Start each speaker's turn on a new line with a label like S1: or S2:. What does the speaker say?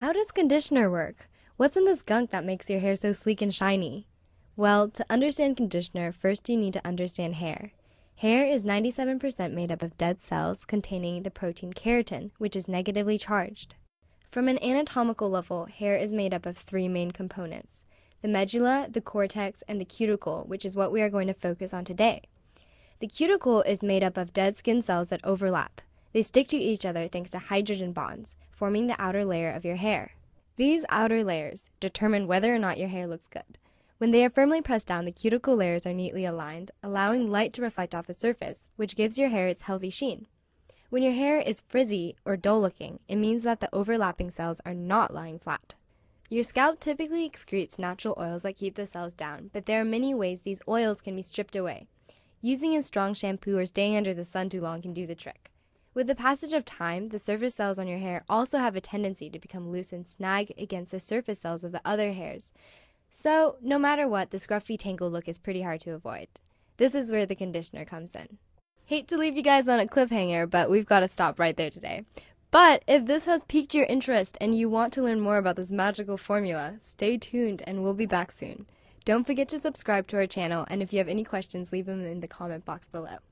S1: How does conditioner work? What's in this gunk that makes your hair so sleek and shiny? Well, to understand conditioner, first you need to understand hair. Hair is 97% made up of dead cells containing the protein keratin, which is negatively charged. From an anatomical level, hair is made up of three main components: the medulla, the cortex, and the cuticle, which is what we are going to focus on today. The cuticle is made up of dead skin cells that overlap. They stick to each other thanks to hydrogen bonds, forming the outer layer of your hair. These outer layers determine whether or not your hair looks good. When they are firmly pressed down, the cuticle layers are neatly aligned, allowing light to reflect off the surface, which gives your hair its healthy sheen. When your hair is frizzy or dull-looking, it means that the overlapping cells are not lying flat. Your scalp typically excretes natural oils that keep the cells down, but there are many ways these oils can be stripped away. Using a strong shampoo or staying under the sun too long can do the trick. With the passage of time, the surface cells on your hair also have a tendency to become loose and snag against the surface cells of the other hairs. So, no matter what, the scruffy tangled look is pretty hard to avoid. This is where the conditioner comes in. Hate to leave you guys on a cliffhanger, but we've got to stop right there today. But if this has piqued your interest and you want to learn more about this magical formula, stay tuned and we'll be back soon. Don't forget to subscribe to our channel, and if you have any questions, leave them in the comment box below.